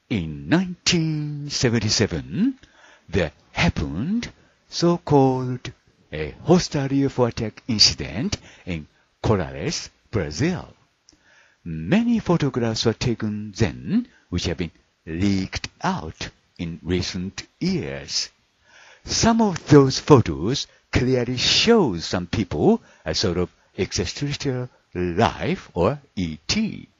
In 1977, there happened so-called a hostile UFO attack incident in Corrales, Brazil. Many photographs were taken then, which have been leaked out in recent years. Some of those photos clearly show some people as sort of extraterrestrial life or ET.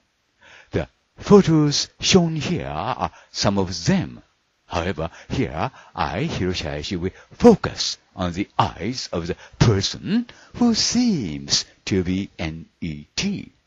The photos shown here are some of them. However, here I, Hiroshi Hayashi, will focus on the eyes of the person who seems to be an ET.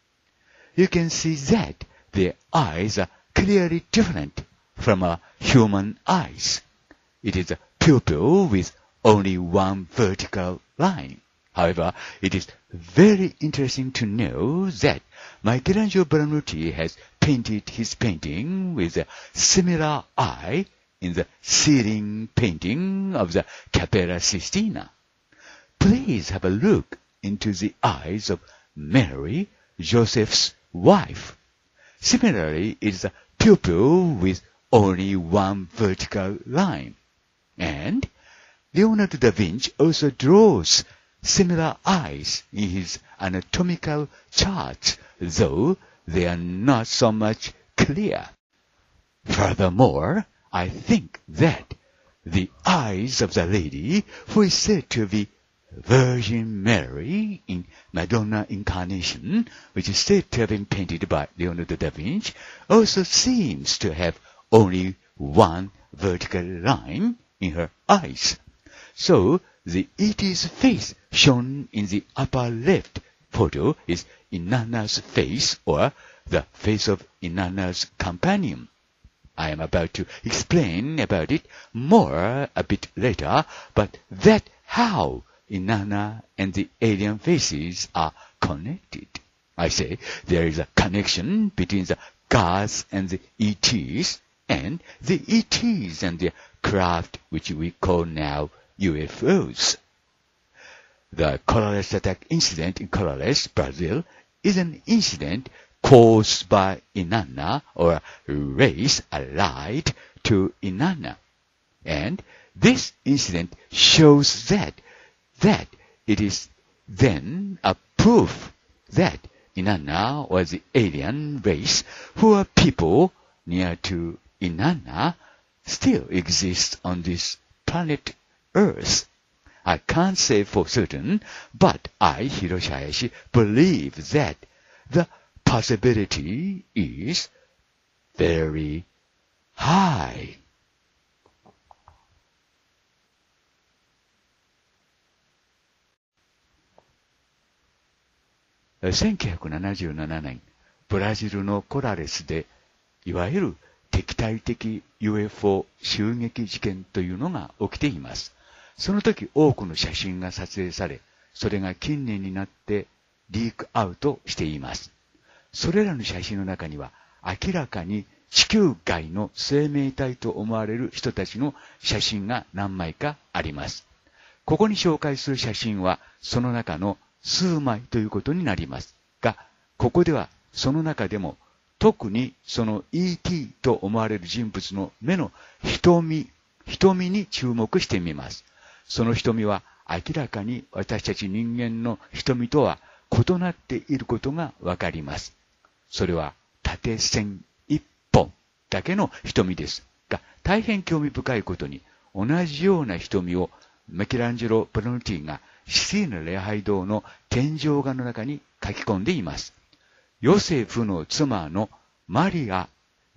You can see that their eyes are clearly different from our human eyes. It is a pupil with only one vertical line. However, it is very interesting to know that Michelangelo Buonarroti has painted his painting with a similar eye in the ceiling painting of the Cappella Sistina. Please have a look into the eyes of Mary, Joseph's wife. Similarly, it is a pupil with only one vertical line. And Leonardo da Vinci also draws similar eyes in his anatomical charts, though they are not so much clear. Furthermore, I think that the eyes of the lady who is said to be Virgin Mary in Madonna Incarnation, which is said to have been painted by Leonardo da Vinci, also seems to have only one vertical line in her eyes. So, the ET's face shown in the upper left photo is Inanna's face, or the face of Inanna's companion. I am about to explain about it more a bit later, but that how Inanna and the alien faces are connected. I say there is a connection between the gods and the ETs, and the ETs and their craft, which we call now UFOs. The Corrales attack incident in Corrales, Brazil, is an incident caused by Inanna, or a race allied to Inanna. And this incident shows that it is then a proof that Inanna was the alien race who are people near to Inanna still exist on this planet Earth. I can't say for certain, but I, Hiroshi Hayashi, believe that the possibility is very high. 1977年、ブラジルのコラレスで、いわゆる敵対的 UFO 襲撃事件というのが起きています。その時多くの写真が撮影され、それが近年になってリークアウトしています。それらの写真の中には明らかに地球外の生命体と思われる人たちの写真が何枚かあります。ここに紹介する写真はその中の数枚ということになりますが、ここではその中でも特にその ET と思われる人物の目の瞳に注目してみます。その瞳は明らかに私たち人間の瞳とは異なっていることがわかります。それは縦線一本だけの瞳ですが、大変興味深いことに同じような瞳をミケランジェロ・ブロノティがシシーヌ礼拝堂の天井画の中に書き込んでいます。ヨセフの妻のマリア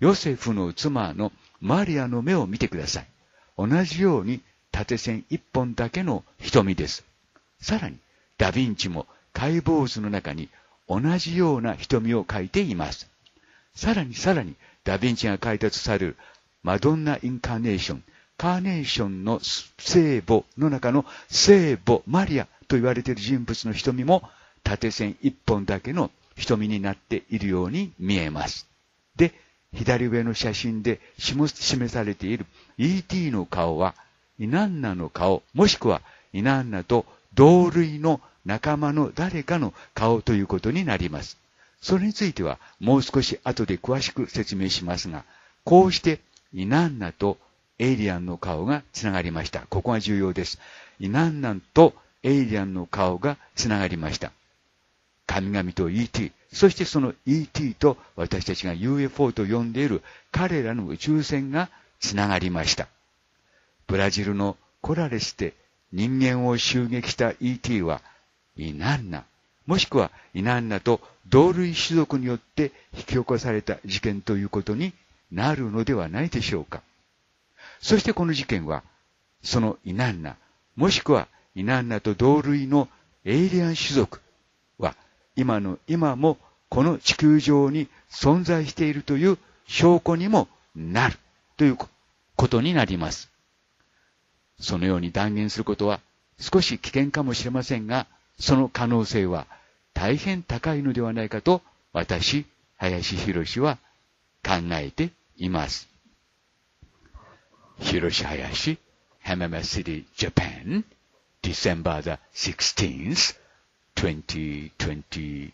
の目を見てください。同じように縦線一本だけの瞳です。さらに、ダヴィンチも解剖図の中に同じような瞳を描いています。さらに、ダヴィンチが描いたとされるマドンナ・インカーネーション、カーネーションの聖母の中の聖母マリアと言われている人物の瞳も縦線一本だけの瞳になっているように見えます。で、左上の写真で示されている ET の顔はイナンナの顔、もしくはイナンナと同類の仲間の誰かの顔ということになります。それについてはもう少し後で詳しく説明しますが、 こうしてイナンナとエイリアンの顔がつながりました。ここが重要です。イナンナとエイリアンの顔がつながりました。神々と ET、そしてその ET と私たちが UFO と呼んでいる彼らの宇宙船がつながりました。ブラジルのコラレスで人間を襲撃した ET はイナンナ、もしくはイナンナと同類種族によって引き起こされた事件ということになるのではないでしょうか。そしてこの事件は、そのイナンナ、もしくはイナンナと同類のエイリアン種族は、今もこの地球上に存在しているという証拠にもなるということになります。そのように断言することは少し危険かもしれませんが、その可能性は大変高いのではないかと私、林博は考えています。Hiroshi Hayashi, Hamama City, Japan, December the 16th, 2022.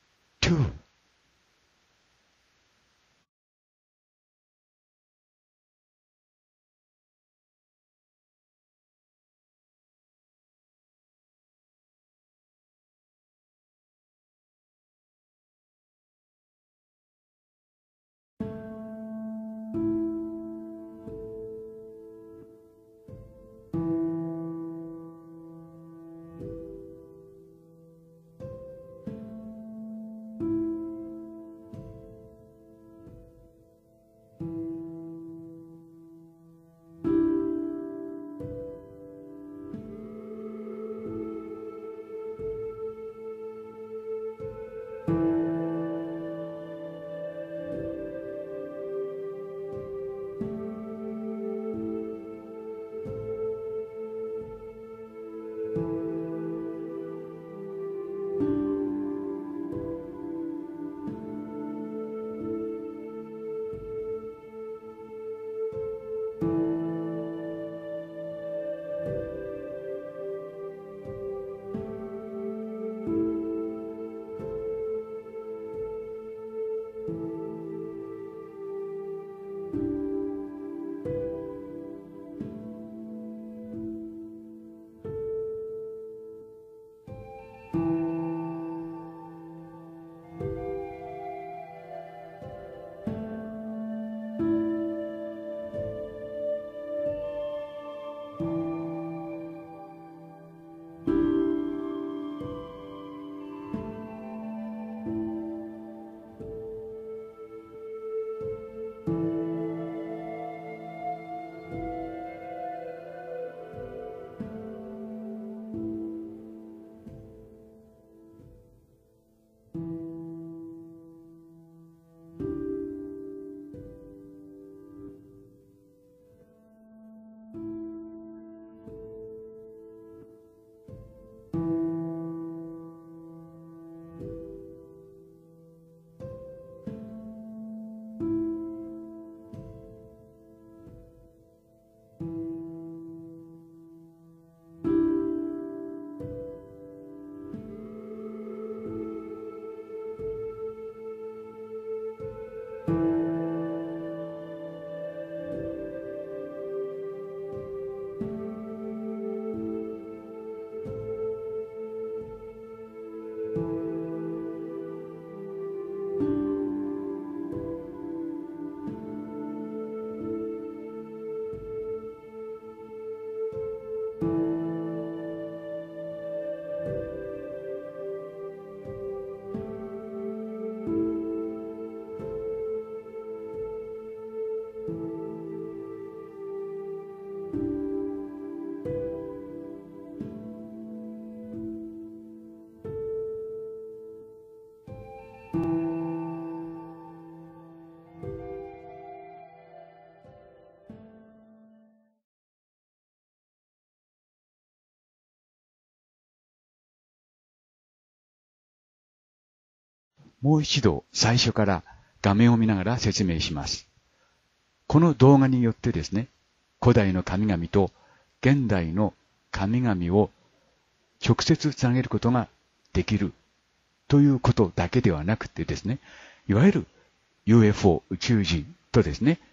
もう一度最初から画面を見ながら説明します。この動画によってですね、古代の神々と現代の神々を直接つなげることができるということだけではなくてですね、いわゆる UFO 宇宙人とですね、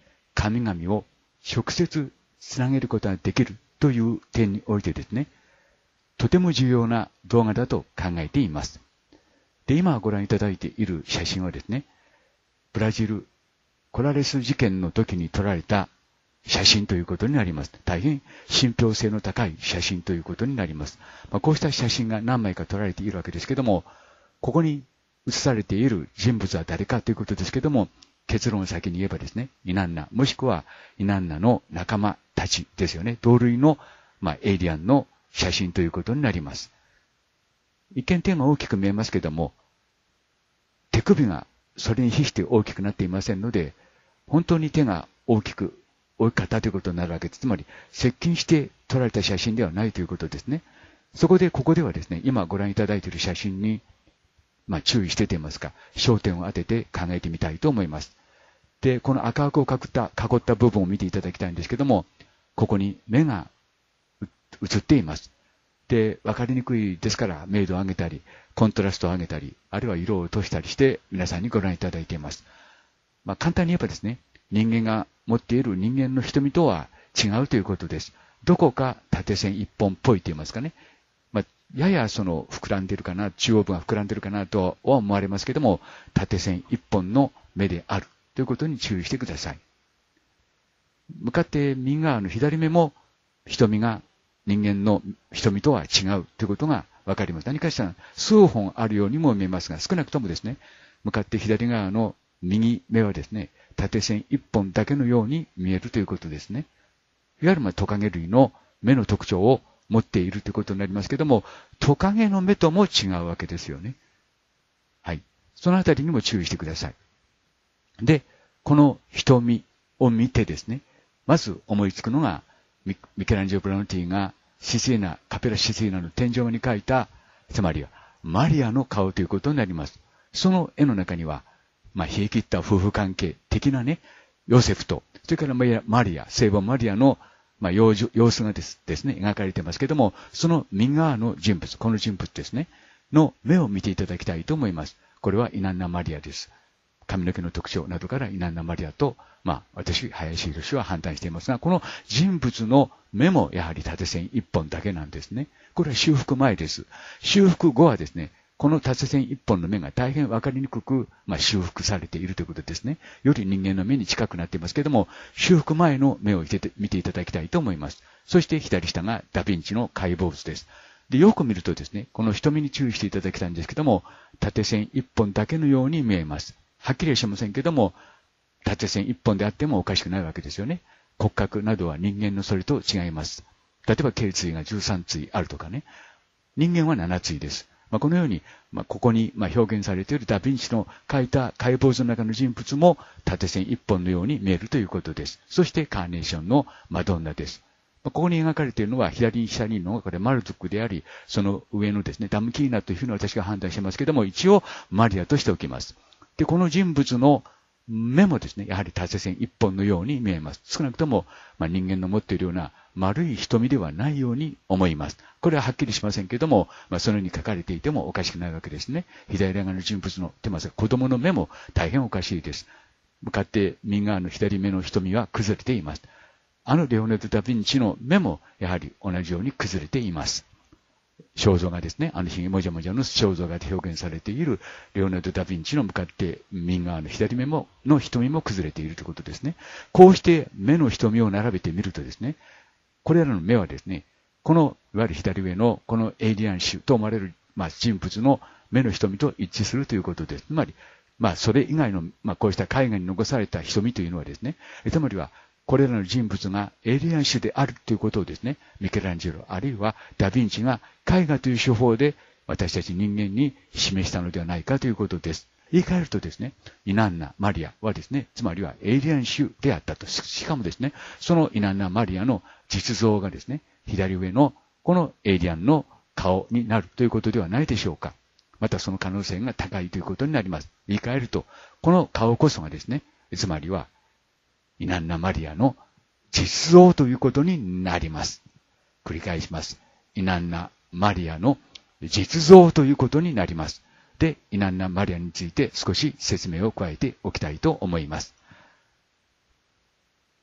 神々を直接つなげることができるという点においてですね、とても重要な動画だと考えています。で、今ご覧いただいている写真はですね、ブラジルコラレス事件の時に撮られた写真ということになります。大変信憑性の高い写真ということになります。こうした写真が何枚か撮られているわけですけども、ここに写されている人物は誰かということですけども、結論を先に言えばですね、イナンナ、もしくはイナンナの仲間たちですよね。同類の、エイリアンの写真ということになります。一見手が大きく見えますけども、手首がそれに比して大きくなっていませんので、本当に手が大きかったということになるわけです。つまり、接近して撮られた写真ではないということですね。そこで、ここではですね、今ご覧いただいている写真に、注意してと言いますか、焦点を当てて考えてみたいと思います。で、この赤く囲った部分を見ていただきたいんですけども、ここに目が映っています。で、わかりにくいですから、明度を上げたり、コントラストを上げたり、あるいは色を落としたりして、皆さんにご覧いただいています。簡単に言えばですね、人間が持っている人間の瞳とは違うということです。どこか縦線一本っぽいと言いますかね。やや膨らんでいるかな、中央部が膨らんでいるかなとは思われますけども、縦線一本の目であるということに注意してください。向かって右側の左目も瞳が人間の瞳とは違うということがわかります。何かしら数本あるようにも見えますが、少なくともですね、向かって左側の右目はですね、縦線一本だけのように見えるということですね。いわゆるトカゲ類の目の特徴を持っているということになりますけども、トカゲの目とも違うわけですよね。はい。そのあたりにも注意してください。で、この瞳を見てですね、まず思いつくのが、ミケランジェロ・ブラノティがカペラ・シシーナの天井に描いた、つまりはマリアの顔ということになります。その絵の中には、冷え切った夫婦関係的なね、ヨセフと、それからマリア、聖母マリアの様子がですね、描かれていますけども、その右側の人物、この人物ですね、の目を見ていただきたいと思います。これはイナンナ・マリアです。髪の毛の特徴などからイナンナ・マリアと、私、林博は判断していますが、この人物の目もやはり縦線一本だけなんですね。これは修復前です。修復後はですね、この縦線一本の目が大変わかりにくく、修復されているということですね。より人間の目に近くなっていますけれども、修復前の目を見ていただきたいと思います。そして左下がダヴィンチの解剖図です。で、よく見るとですね、この瞳に注意していただきたいんですけども、縦線一本だけのように見えます。はっきりはしませんけども、縦線一本であってもおかしくないわけですよね。骨格などは人間のそれと違います。例えば、頸椎が13対あるとかね。人間は7対です。このように、ここに表現されているダヴィンチの描いた解剖図の中の人物も縦線一本のように見えるということです。そしてカーネーションのマドンナです。ここに描かれているのは左に下にのこれマルズックであり、その上のですね、ダムキーナというふうに私が判断してますけども、一応マリアとしておきます。で、この人物の目もですね、やはり縦線一本のように見えます。少なくとも、人間の持っているような丸い瞳ではないように思います。これははっきりしませんけども、そのように書かれていてもおかしくないわけですね。左側の人物の子供の目も大変おかしいです。向かって右側の左目の瞳は崩れています。レオナルド・ダ・ヴィンチの目もやはり同じように崩れています。肖像画ですね。ひげもじゃもじゃの肖像画で表現されているレオナルド・ダ・ヴィンチの向かって右側の左目の瞳も崩れているということですね。こうして目の瞳を並べてみるとですね、これらの目はですね、このいわゆる左上のこのエイリアン種と思われる、人物の目の瞳と一致するということです。つまり、それ以外の、こうした絵画に残された瞳というのはですね、つまりはこれらの人物がエイリアン種であるということをですね、ミケランジェロあるいはダ・ヴィンチが絵画という手法で私たち人間に示したのではないかということです。言い換えるとですね、イナンナ・マリアはですね、つまりはエイリアン種であったと。しかもですね、そのイナンナ・マリアの実像がですね、左上のこのエイリアンの顔になるということではないでしょうか。またその可能性が高いということになります。言い換えると、この顔こそがですね、つまりはイナンナ・マリアの実像ということになります。繰り返します。イナンナ・マリアの実像ということになります。で、イナンナ・マリアについて少し説明を加えておきたいと思います。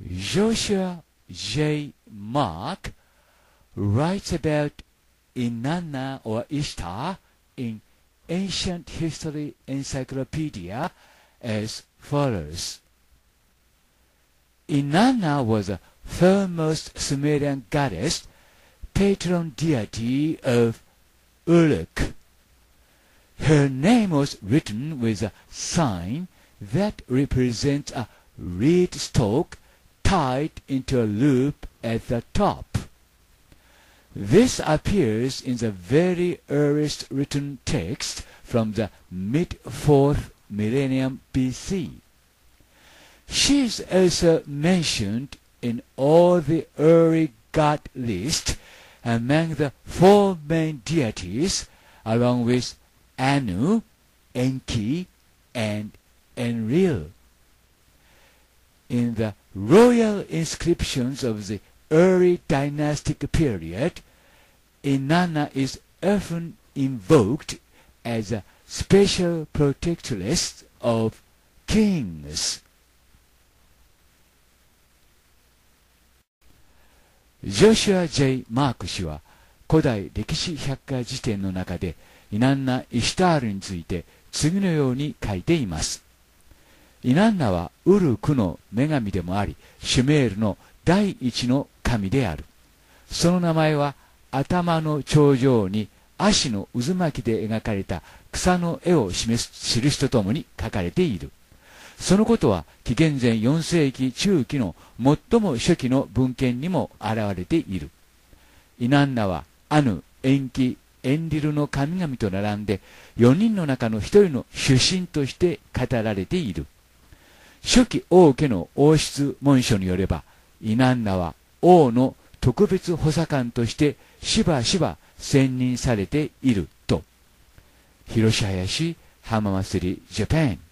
Joshua J. Mark writes about Inanna or Ishtar in Ancient History Encyclopedia as follows. Inanna was a foremost Sumerian goddess, patron deity of Uruk. Her name was written with a sign that represents a reed stalk tied into a loop at the top. This appears in the very earliest written text from the mid-4th millennium BC. She is also mentioned in all the early god lists among the four main deities, along with Anu, Enki, and Enlil. In the royal inscriptions of the early dynastic period, Inanna is often invoked as a special protectress of kings. ジョシュア・ J. マーク氏は古代歴史百科事典の中でイナンナ・イシュタールについて次のように書いています。イナンナはウルクの女神でもあり、シュメールの第一の神である。その名前は頭の頂上に足の渦巻きで描かれた草の絵を示す印とともに書かれている。そのことは紀元前4世紀中期の最も初期の文献にも現れている。イナンナはアヌ、エンキ、エンリルの神々と並んで4人の中の1人の主神として語られている。初期王家の王室文書によれば、イナンナは王の特別補佐官としてしばしば選任されていると。広林浜祭りジャパン。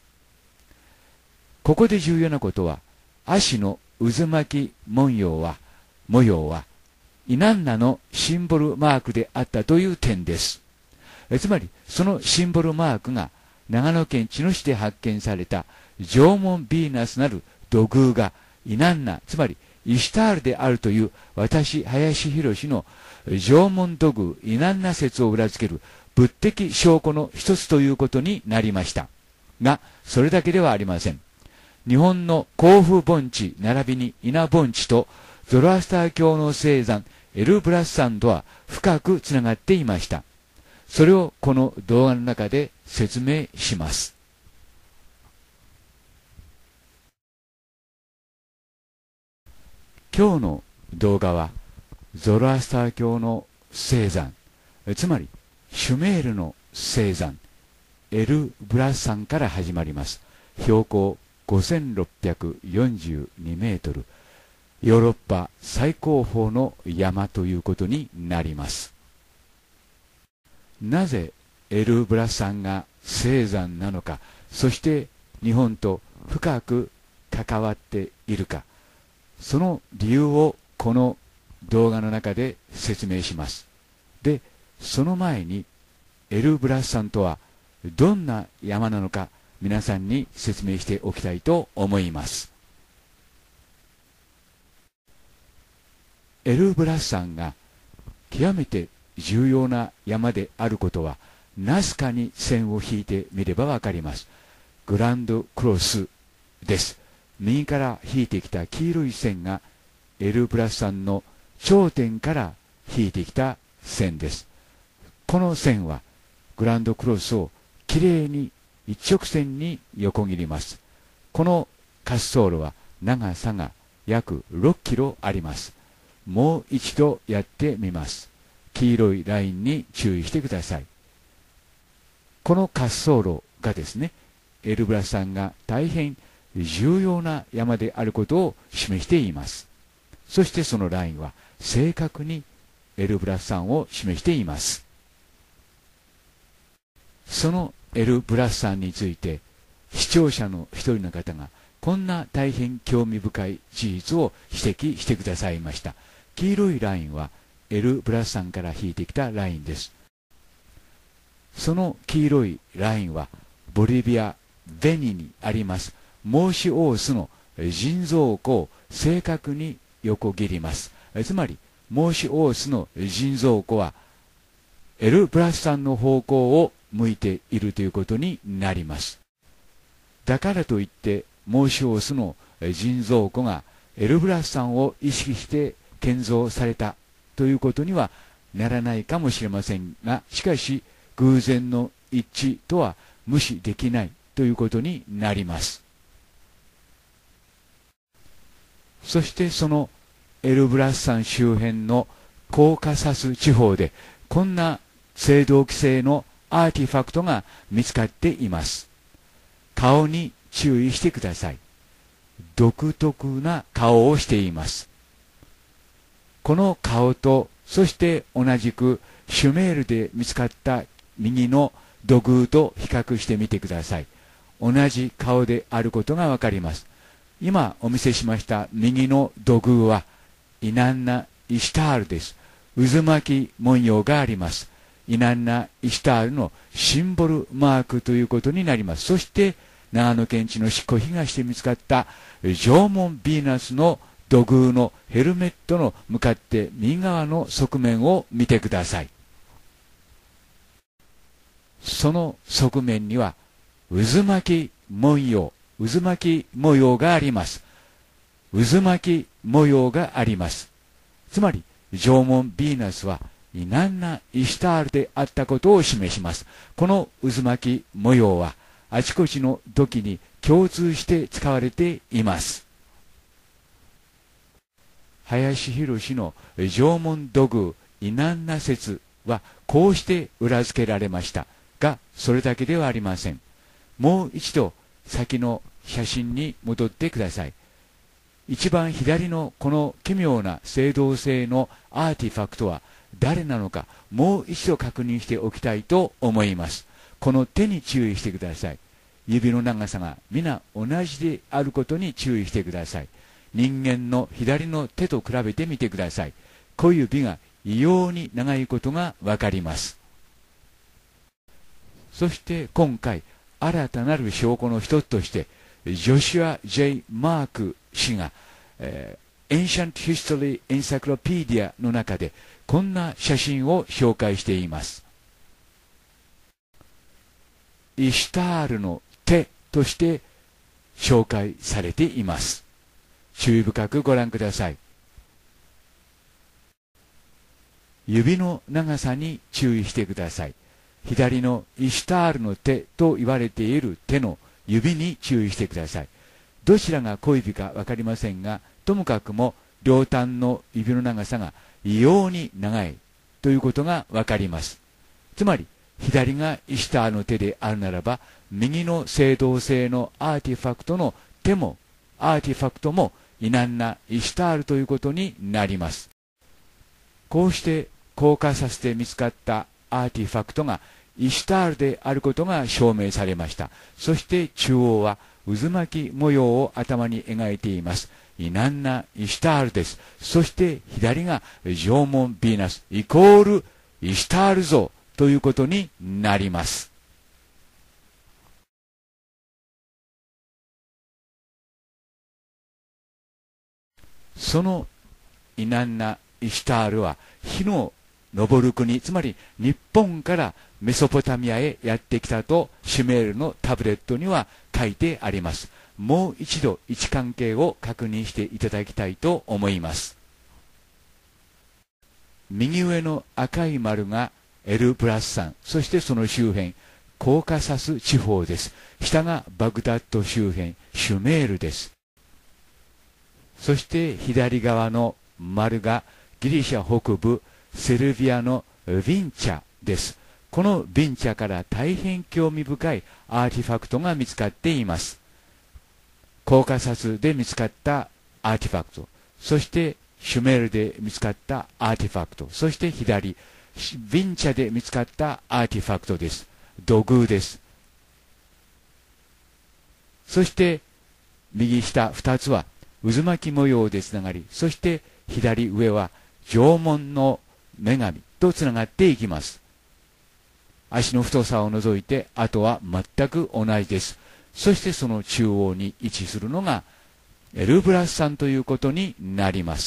ここで重要なことは、足の渦巻き模様はイナンナのシンボルマークであったという点です。つまり、そのシンボルマークが長野県茅野市で発見された縄文ヴィーナスなる土偶がイナンナ、つまりイシュタールであるという私、林博の縄文土偶イナンナ説を裏付ける物的証拠の一つということになりました。が、それだけではありません。日本の甲府盆地並びに稲盆地とゾロアスター教の聖山エルブラス山とは深くつながっていました。それをこの動画の中で説明します。今日の動画はゾロアスター教の聖山、つまりシュメールの聖山エルブラス山から始まります。標高5642メートル、ヨーロッパ最高峰の山ということになります。なぜエルブラス山が聖山なのか、そして日本と深く関わっているか、その理由をこの動画の中で説明します。で、その前にエルブラス山とはどんな山なのか、皆さんに説明しておきたいと思います。エルブラス山が極めて重要な山であることは、ナスカに線を引いてみればわかります。グランドクロスです。右から引いてきた黄色い線がエルブラス山の頂点から引いてきた線です。この線はグランドクロスをきれいに一直線に横切ります。この滑走路は長さが約6キロあります。もう一度やってみます。黄色いラインに注意してください。この滑走路がですね、エルブラス山が大変重要な山であることを示しています。そしてそのラインは正確にエルブラス山を示しています。そのエルブラス山について視聴者の一人の方がこんな大変興味深い事実を指摘してくださいました。黄色いラインはエルブラス山から引いてきたラインです。その黄色いラインはボリビア・ベニにありますモーシオースの人造湖正確に横切ります。つまり、モーシオースの腎臓湖は、エルブラスさんの方向を向いているということになります。だからといって、モーシオースの腎臓湖がエルブラスさんを意識して建造されたということにはならないかもしれませんが、しかし偶然の一致とは無視できないということになります。そしてそのエルブラス山周辺のコーカサス地方でこんな青銅器製のアーティファクトが見つかっています。顔に注意してください。独特な顔をしています。この顔と、そして同じくシュメールで見つかった右の土偶と比較してみてください。同じ顔であることがわかります。今お見せしました右の土偶はイナンナ・イシュタールです。渦巻き文様があります。イナンナ・イシュタールのシンボルマークということになります。そして長野県知の執行東で見つかった縄文ヴィーナスの土偶のヘルメットの向かって右側の側面を見てください。その側面には渦巻き文様があります。渦巻き模様があります。つまり縄文ヴィーナスはイナンナ・イシュタールであったことを示します。この渦巻き模様はあちこちの土器に共通して使われています。林博の縄文土偶イナンナ説はこうして裏付けられましたが、それだけではありません。もう一度先の写真に戻ってください。一番左のこの奇妙な青銅製のアーティファクトは誰なのか、もう一度確認しておきたいと思います。この手に注意してください。指の長さが皆同じであることに注意してください。人間の左の手と比べてみてください。小指が異様に長いことがわかります。そして今回新たなる証拠の一つとしてジョシュア・ J ・マーク氏が、Ancient History Encyclopedia の中でこんな写真を紹介しています。イシュタールの手として紹介されています。注意深くご覧ください。指の長さに注意してください。左のイシュタールの手と言われている手の指に注意してください。どちらが小指か分かりませんが、ともかくも両端の指の長さが異様に長いということが分かります。つまり左がイシュタールの手であるならば、右の青銅製のアーティファクトの手もアーティファクトもイナンナ・イシュタールということになります。こうしてコーカサスで見つかったアーティファクトがイシュタールであることが証明されました。そして中央は渦巻き模様を頭に描いています。イナンナ・イシュタールです。そして左が縄文ヴィーナスイコールイシュタール像ということになります。そのイナンナ・イシュタールは日の昇る国、つまり日本からメソポタミアへやってきたとシュメールのタブレットには書いてあります。もう一度位置関係を確認していただきたいと思います。右上の赤い丸がエルブラス山、そしてその周辺コーカサス地方です。下がバグダッド周辺シュメールです。そして左側の丸がギリシャ北部セルビアのヴィンチャです。このヴィンチャから大変興味深いアーティファクトが見つかっています。コーカサスで見つかったアーティファクト、そしてシュメールで見つかったアーティファクト、そして左ヴィンチャで見つかったアーティファクトです。土偶です。そして右下2つは渦巻き模様でつながり、そして左上は縄文の女神とつながっていきます。足の太さを除いてあとは全く同じです。そしてその中央に位置するのがエルブラス山ということになります。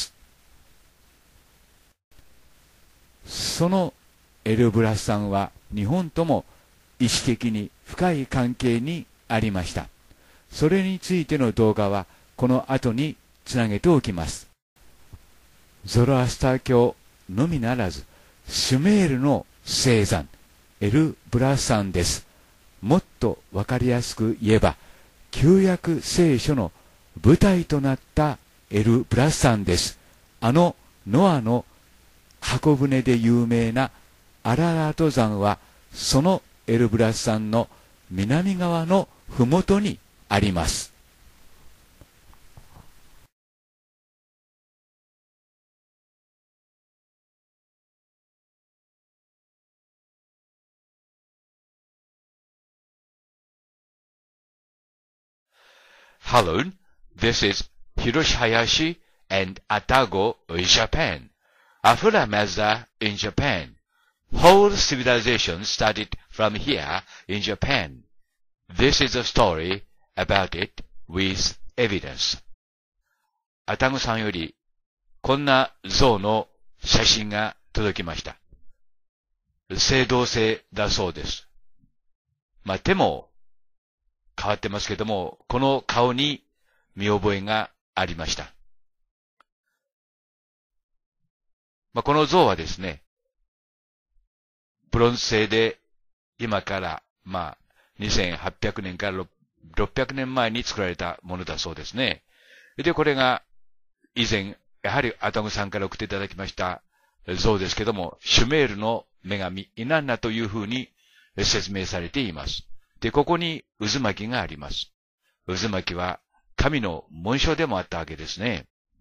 そのエルブラス山は日本とも意識的に深い関係にありました。それについての動画はこの後につなげておきます。ゾロアスター教のみならず、シュメールの聖山、エルブラス山です。もっとわかりやすく言えば、旧約聖書の舞台となったエルブラス山です。ノアの箱舟で有名なアララート山は、そのエルブラス山の南側のふもとにあります。Hello, this is Hiroshi Hayashi and Atago, Japan. Afura Mazda in Japan. Whole civilization started from here in Japan. This is a story about it with evidence. アタゴさんよりこんな像の写真が届きました。青銅製だそうです。手も変わってますけども、この顔に見覚えがありました。この像はですね、ブロンズ製で今から2800年から600年前に作られたものだそうですね。で、これが以前、やはりアタゴさんから送っていただきました像ですけども、シュメールの女神イナンナというふうに説明されています。で、ここに渦巻きがあります。渦巻きは神の紋章でもあったわけですね。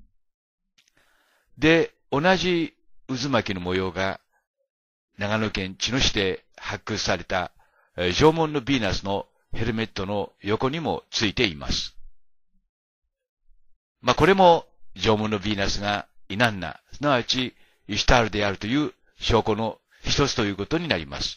で、同じ渦巻きの模様が長野県茅野市で発掘された縄文のヴィーナスのヘルメットの横にもついています。これも縄文のヴィーナスがイナンナ、すなわちイシュタールであるという証拠の一つということになります。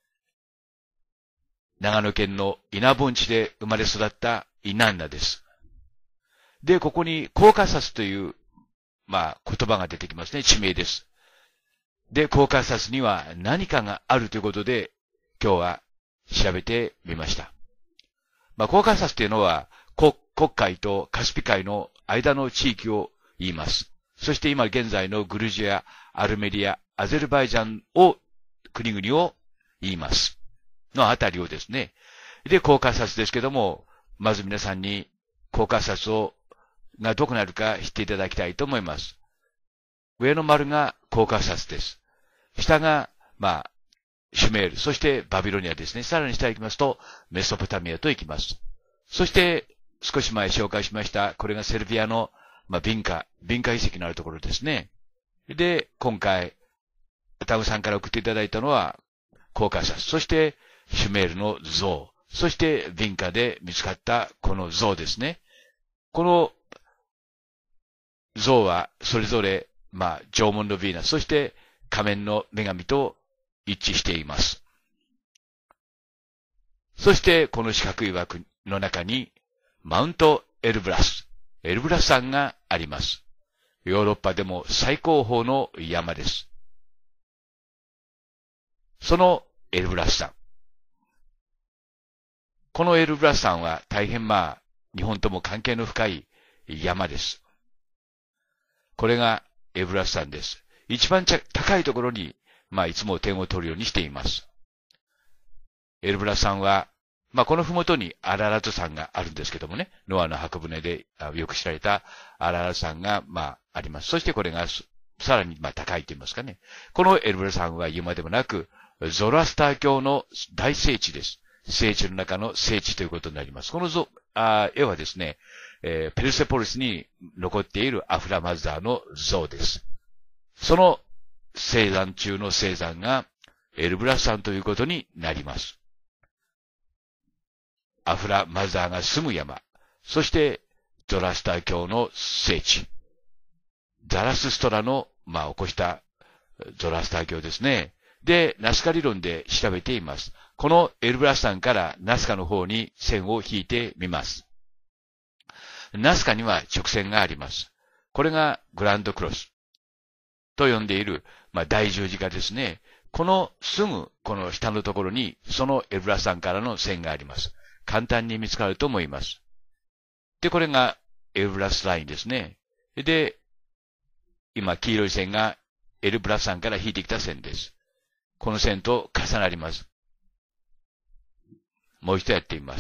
長野県の稲盆地で生まれ育ったイナンナです。で、ここにコーカサスという、言葉が出てきますね。地名です。で、コーカサスには何かがあるということで、今日は調べてみました。コーカサスというのは、黒海とカスピ海の間の地域を言います。そして今現在のグルジア、アルメリア、アゼルバイジャン国々を言います。のあたりをですね。で、コーカサスですけども、まず皆さんにコーカサスがどこにあるか知っていただきたいと思います。上の丸がコーカサスです。下が、シュメール、そしてバビロニアですね。さらに下へ行きますと、メソポタミアと行きます。そして、少し前紹介しました、これがセルビアの、ビンカ遺跡のあるところですね。で、今回、タグさんから送っていただいたのは、コーカサス、そして、シュメールの像、そしてビンカで見つかったこの像ですね。この像はそれぞれ、縄文のヴィーナス、そして仮面の女神と一致しています。そしてこの四角い枠の中にマウントエルブラス山があります。ヨーロッパでも最高峰の山です。そのエルブラス山。このエルブラス山は大変日本とも関係の深い山です。これがエルブラス山です。一番高いところに、いつも点を取るようにしています。エルブラス山は、このふもとにアララト山があるんですけどもね、ノアの箱舟でよく知られたアララト山が、あります。そしてこれがさらに高いと言いますかね。このエルブラス山は言うまでもなく、ゾロアスター教の大聖地です。聖地の中の聖地ということになります。この絵はですね、ペルセポリスに残っているアフラマズダーの像です。その聖山中の聖山がエルブラス山ということになります。アフラマズダーが住む山、そしてゾラスター教の聖地、ザラスストラの、起こしたゾラスター教ですね。で、ナスカ理論で調べています。このエルブラス山からナスカの方に線を引いてみます。 ナスカには直線があります。これがグランドクロスと呼んでいる、大十字架ですね。このすぐこの下のところにそのエルブラス山からの線があります。簡単に見つかると思います。で、これがエルブラスラインですね。で、今黄色い線がエルブラス山から引いてきた線です。この線と重なります。もう一度やってみます。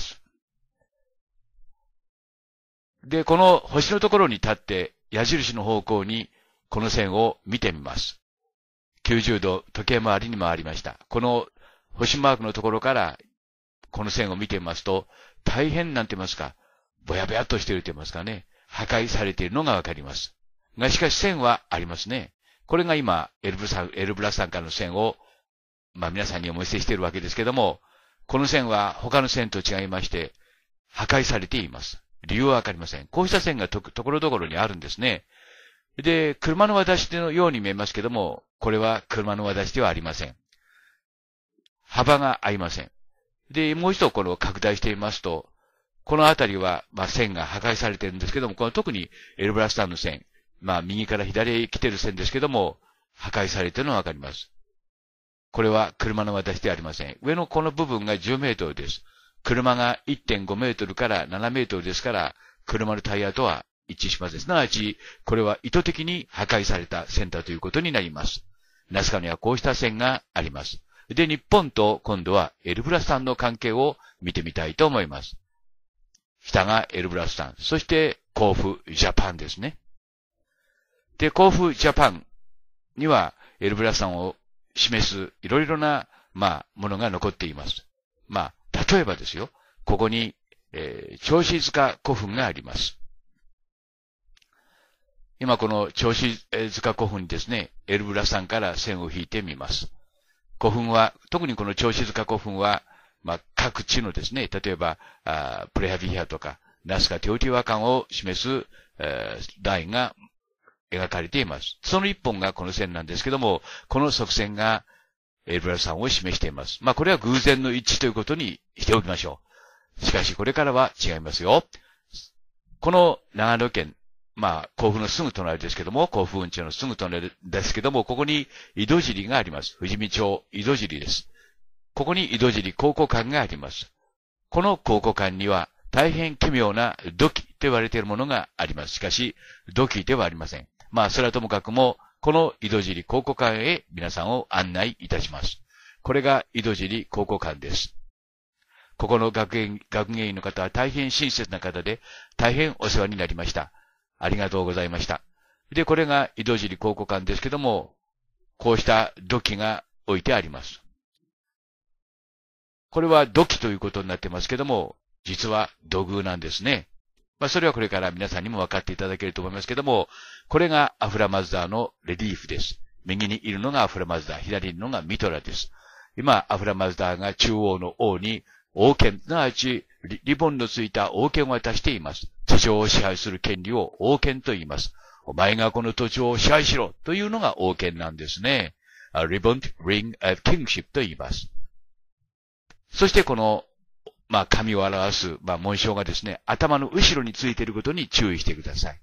で、この星のところに立って矢印の方向にこの線を見てみます。90度時計回りに回りました。この星マークのところからこの線を見てみますと、大変なんて言いますか、ぼやぼやっとしていると言いますかね、破壊されているのがわかります。が、しかし線はありますね。これが今、エルブラス山からの線を、皆さんにお見せしているわけですけども、この線は他の線と違いまして、破壊されています。理由はわかりません。こうした線がところどころにあるんですね。で、車の輪出しのように見えますけども、これは車の輪出しではありません。幅が合いません。で、もう一度この拡大してみますと、このあたりは、線が破壊されているんですけども、この特にエルブラス山の線、右から左へ来ている線ですけども、破壊されているのがわかります。これは車の輪出しではありません。上のこの部分が10メートルです。車が 1.5 メートルから7メートルですから、車のタイヤとは一致しません。すなわち、これは意図的に破壊された線だということになります。ナスカにはこうした線があります。で、日本と今度はエルブラス山の関係を見てみたいと思います。下がエルブラス山、そして甲府ジャパンですね。で、甲府ジャパンにはエルブラス山を示すいろいろな、ものが残っています。例えばですよ、ここに、銚子塚古墳があります。今この銚子塚古墳にですね、エルブラス山から線を引いてみます。古墳は、特にこの銚子塚古墳は、各地のですね、例えば、プレハビヒアとか、ナスカテオティワカンを示す、ラインが描かれています。その一本がこの線なんですけども、この側線がエルブラス山を示しています。これは偶然の一致ということにしておきましょう。しかしこれからは違いますよ。この長野県、甲府のすぐ隣ですけども、甲府運町のすぐ隣ですけども、ここに井戸尻があります。富士見町井戸尻です。ここに井戸尻考古館があります。この考古館には大変奇妙な土器と言われているものがあります。しかし、土器ではありません。それはともかくも、この井戸尻考古館へ皆さんを案内いたします。これが井戸尻考古館です。ここの学芸員の方は大変親切な方で、大変お世話になりました。ありがとうございました。で、これが井戸尻考古館ですけども、こうした土器が置いてあります。これは土器ということになってますけども、実は土偶なんですね。それはこれから皆さんにも分かっていただけると思いますけども、これがアフラマズダーのレリーフです。右にいるのがアフラマズダー、左にいるのがミトラです。今、アフラマズダーが中央の王に王権、すなわちリボンのついた王権を渡しています。地上を支配する権利を王権と言います。お前がこの土地を支配しろというのが王権なんですね。Ribbon Ring of Kingship と言います。そしてこの神を表す、紋章がですね、頭の後ろについていることに注意してください。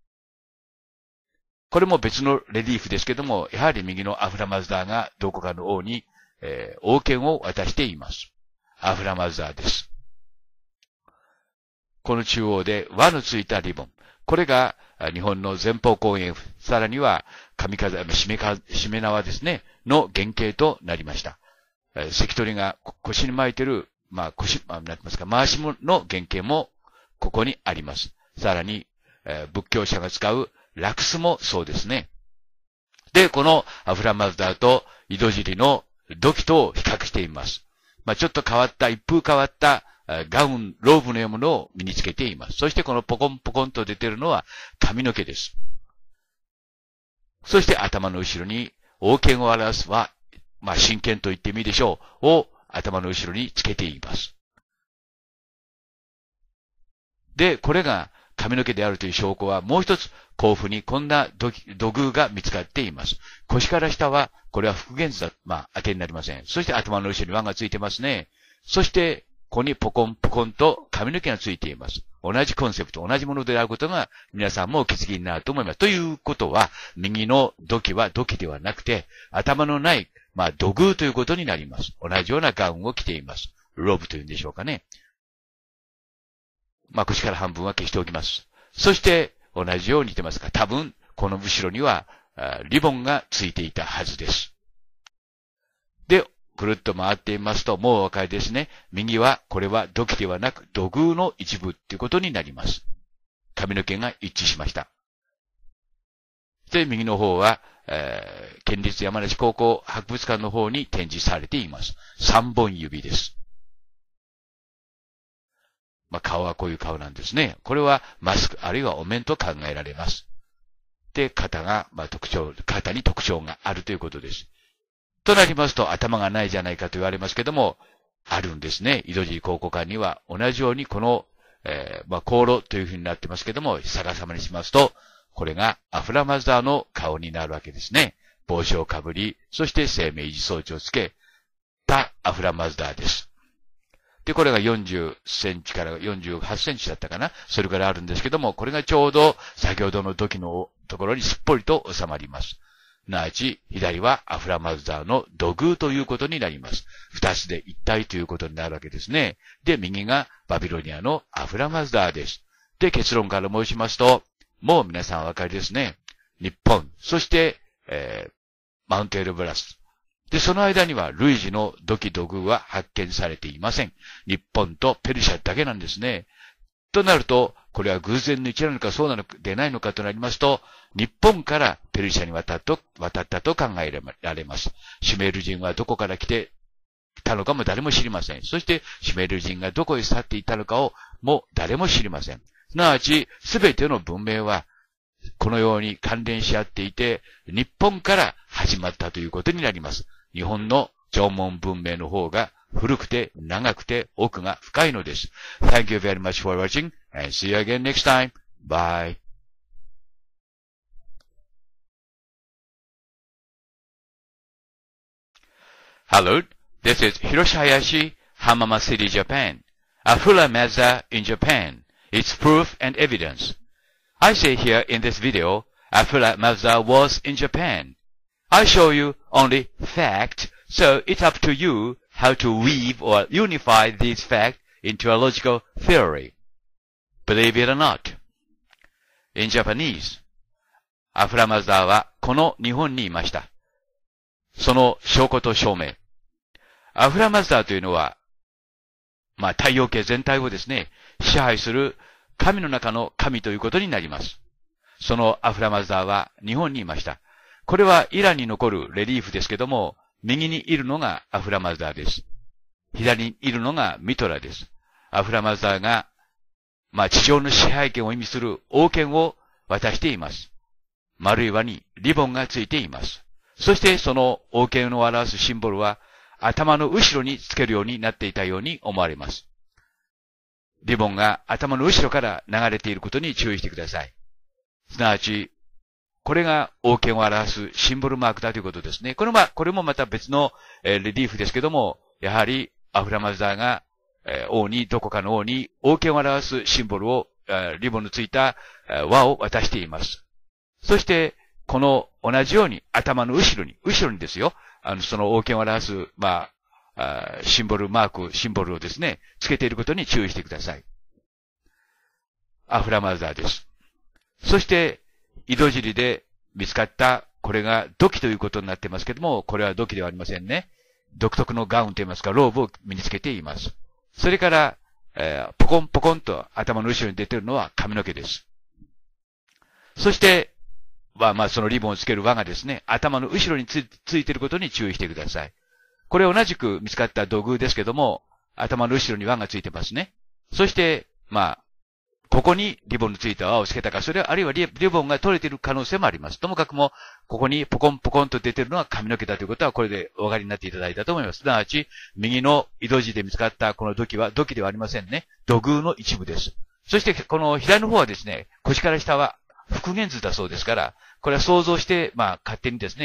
これも別のレリーフですけども、やはり右のアフラマズダーがどこかの王に、王権を渡しています。アフラマズダーです。この中央で輪のついたリボン。これが日本の前方後円墳、さらにはしめ縄ですね、の原型となりました。関取が腰に巻いているなんて言いますか、回し物の原型もここにあります。さらに、仏教者が使うラクスもそうですね。で、このアフラマズダーと井戸尻の土器と比較しています。ちょっと変わった、一風変わったガウン、ローブのようなものを身につけています。そしてこのポコンポコンと出ているのは髪の毛です。そして頭の後ろに王権を表すは、神権と言ってもいいでしょう、を頭の後ろにつけています。で、これが髪の毛であるという証拠はもう一つ、甲府にこんな土偶が見つかっています。腰から下は、これは復元図だ、当てになりません。そして頭の後ろに輪がついてますね。そして、ここにポコンポコンと髪の毛がついています。 同じコンセプト、同じものであることが皆さんもお気づきになると思います。ということは、右の土器は土器ではなくて、頭のない、土偶ということになります。同じようなガウンを着ています。ローブというんでしょうかね。口から半分は消しておきます。そして、同じように似てますが、多分、この後ろには、リボンがついていたはずです。で、ぐるっと回っていますと、もうお分かりですね。右は、これは土器ではなく、土偶の一部っていうことになります。髪の毛が一致しました。で、右の方は、県立山梨高校博物館の方に展示されています。3本指です。顔はこういう顔なんですね。これはマスク、あるいはお面と考えられます。で、肩に特徴があるということです。となりますと、頭がないじゃないかと言われますけども、あるんですね。井戸尻考古館には同じようにこの、香炉というふうになってますけども、逆さまにしますと、これがアフラマズダーの顔になるわけですね。帽子をかぶり、そして生命維持装置をつけたアフラマズダーです。で、これが40センチから48センチだったかな。それからあるんですけども、これがちょうど先ほどの土器のところにすっぽりと収まります。すなわち、左はアフラマズダーの土偶ということになります。二つで一体ということになるわけですね。で、右がバビロニアのアフラマズダーです。で、結論から申しますと、もう皆さんお分かりですね。日本、そして、マウントエルブラス。で、その間には類似の土器土偶は発見されていません。日本とペルシャだけなんですね。となると、これは偶然の一致なのかそうなのでないのかとなりますと、日本からペルシャに渡ったと考えられます。シュメール人はどこから来てたのかも誰も知りません。そして、シュメール人がどこへ去っていたのかをも誰も知りません。すなわち、すべての文明は、このように関連し合っていて、日本から始まったということになります。日本の縄文文明の方が古くて長くて奥が深いのです。Thank you very much for watching and see you again next time. Bye. Hello, this is Hiroshi Hayashi, Hamama City, Japan. Afula Mazda in Japan. It's proof and evidence. I say here in this video, Afula Mazda was in Japan. I show you only fact, so it's up to you how to weave or unify these facts into a logical theory. Believe it or not. In Japanese, アフラマズダーはこの日本にいました。その証拠と証明。アフラマズダーというのは、太陽系全体をですね、支配する神の中の神ということになります。そのアフラマズダーは日本にいました。これはイランに残るレリーフですけども、右にいるのがアフラマズダーです。左にいるのがミトラです。アフラマズダーが、地上の支配権を意味する王権を渡しています。丸い輪にリボンがついています。そしてその王権を表すシンボルは頭の後ろにつけるようになっていたように思われます。リボンが頭の後ろから流れていることに注意してください。すなわち、これが王権を表すシンボルマークだということですね。これもまた別のレリーフですけども、やはりアフラマズダーがどこかの王に王権を表すシンボルを、リボンのついた輪を渡しています。そして、この同じように頭の後ろにですよ、その王権を表す、シンボルをですね、つけていることに注意してください。アフラマズダーです。そして、井戸尻で見つかった、これが土器ということになっていますけども、これは土器ではありませんね。独特のガウンといいますか、ローブを身につけています。それから、ポコンポコンと頭の後ろに出ているのは髪の毛です。そして、そのリボンをつける輪がですね、頭の後ろについていることに注意してください。これ同じく見つかった土偶ですけども、頭の後ろに輪がついてますね。そして、ここにリボンのついた輪をつけたか、あるいはリボンが取れている可能性もあります。ともかくも、ここにポコンポコンと出ているのは髪の毛だということは、これでお分かりになっていただいたと思います。すなわち、右の井戸地で見つかったこの土器は土器ではありませんね。土偶の一部です。そして、この左の方はですね、腰から下は復元図だそうですから、これは想像して、勝手にですね、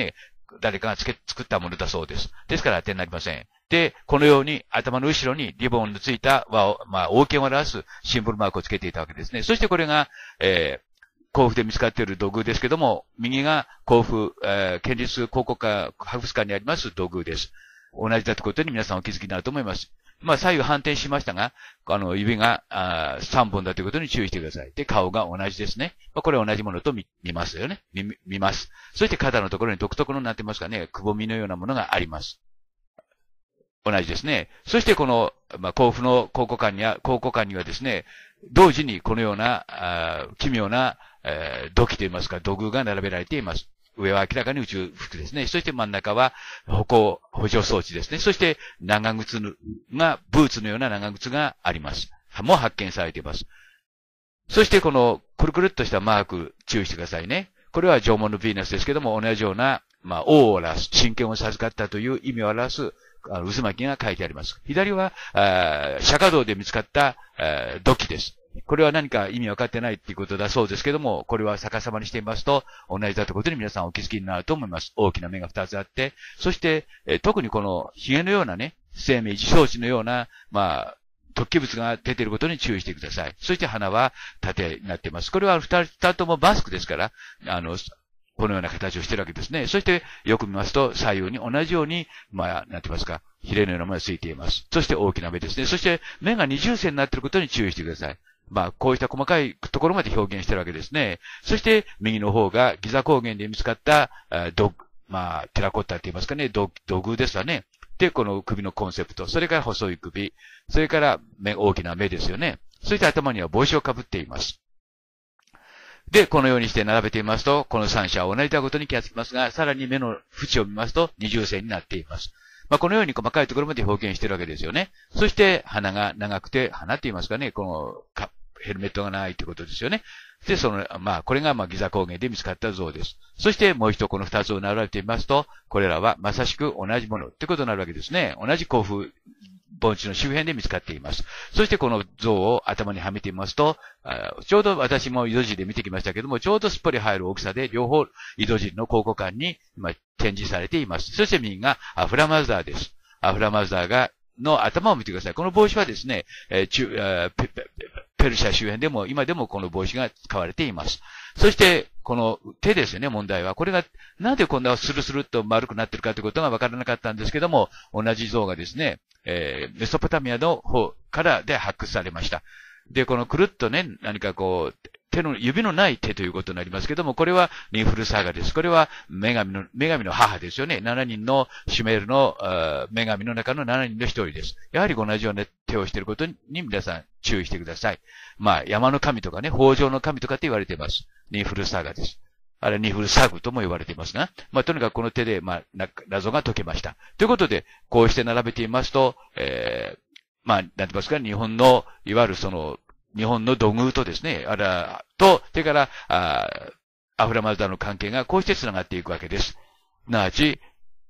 誰かが作ったものだそうです。ですから当てになりません。で、このように頭の後ろにリボンのついた輪を、王権を表すシンボルマークをつけていたわけですね。そしてこれが、甲府で見つかっている土偶ですけども、右が甲府、県立考古科博物館にあります土偶です。同じだということに皆さんお気づきになると思います。左右反転しましたが、指が3本だということに注意してください。で、顔が同じですね。これは同じものと見ますよね。見ます。そして肩のところに独特のなってますかね、くぼみのようなものがあります。同じですね。そしてこの、甲府の考古館にはですね、同時にこのような、奇妙な、土器といいますか、土偶が並べられています。上は明らかに宇宙服ですね。そして真ん中は歩行補助装置ですね。そして長靴が、ブーツのような長靴があります。も発見されています。そしてこのくるくるっとしたマーク注意してくださいね。これは縄文のヴィーナスですけども、同じような、王を表す、神権を授かったという意味を表す、渦巻きが書いてあります。左は、釈迦堂で見つかった、土器です。これは何か意味わかってないっていうことだそうですけども、これは逆さまにしてみますと、同じだということに皆さんお気づきになると思います。大きな目が2つあって、そして、特にこの髭のようなね、生命維持装置のような、突起物が出ていることに注意してください。そして鼻は縦になっています。これは二つともマスクですから、このような形をしているわけですね。そして、よく見ますと、左右に同じように、なんて言いますか、ヒレのようなものがついています。そして大きな目ですね。そして、目が二重線になっていることに注意してください。こういった細かいところまで表現しているわけですね。そして、右の方がギザ高原で見つかった、テラコッタって言いますかね、土偶ですわね。で、この首のコンセプト。それから細い首。それから大きな目ですよね。そして頭には帽子をかぶっています。で、このようにして並べてみますと、この三者は同じだことに気がつきますが、さらに目の縁を見ますと二重線になっています。このように細かいところまで表現しているわけですよね。そして、鼻が長くて、鼻って言いますかね、このヘルメットがないということですよね。で、これがギザ高原で見つかった像です。そして、もう一度この二つを並べてみますと、これらはまさしく同じものってことになるわけですね。同じ甲府盆地の周辺で見つかっています。そしてこの像を頭にはめてみますと、ちょうど私も井戸尻で見てきましたけども、ちょうどすっぽり入る大きさで、両方井戸尻の考古館に展示されています。そして右がアフラマズダーです。アフラマズダーの頭を見てください。この帽子はですね、ペルシャ周辺でも、今でもこの帽子が使われています。そして、この手ですよね、問題は。これが、なんでこんなスルスルっと丸くなってるかということがわからなかったんですけども、同じ像がですね、メソポタミアの方からで発掘されました。で、このくるっとね、何かこう、指のない手ということになりますけども、これはニンフルサーガです。これは女神の母ですよね。7人のシュメールの女神の中の7人の一人です。やはり同じような手をしていることに皆さん注意してください。山の神とかね、豊穣の神とかって言われています。ニンフルサーガです。あれ、ニンフルサグとも言われていますが、とにかくこの手で、謎が解けました。ということで、こうして並べていますと、なんて言いますか、日本の、いわゆる日本の土偶とですね、それから、アフラマズダーの関係がこうして繋がっていくわけです。すなわち、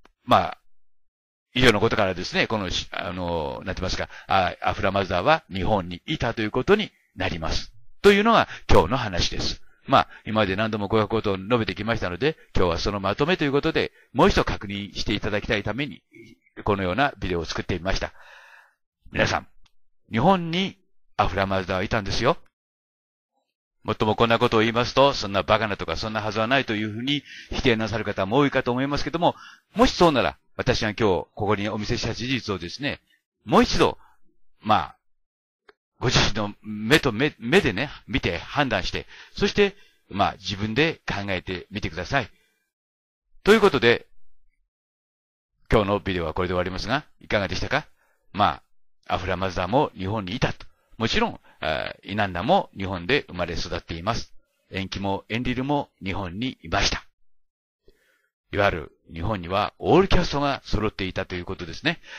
以上のことからですね、なんて言いますか、アフラマズダーは日本にいたということになります。というのが今日の話です。今まで何度もこういうことを述べてきましたので、今日はそのまとめということで、もう一度確認していただきたいために、このようなビデオを作ってみました。皆さん、日本にアフラマズダーはいたんですよ。もっともこんなことを言いますと、そんなバカなとかそんなはずはないというふうに否定なさる方も多いかと思いますけども、もしそうなら、私が今日ここにお見せした事実をですね、もう一度、ご自身の目でね、見て判断して、そして、自分で考えてみてください。ということで、今日のビデオはこれで終わりますが、いかがでしたか？アフラマズダーも日本にいたと。もちろん、イナンダも日本で生まれ育っています。エンキもエンリルも日本にいました。いわゆる日本にはオールキャストが揃っていたということですね。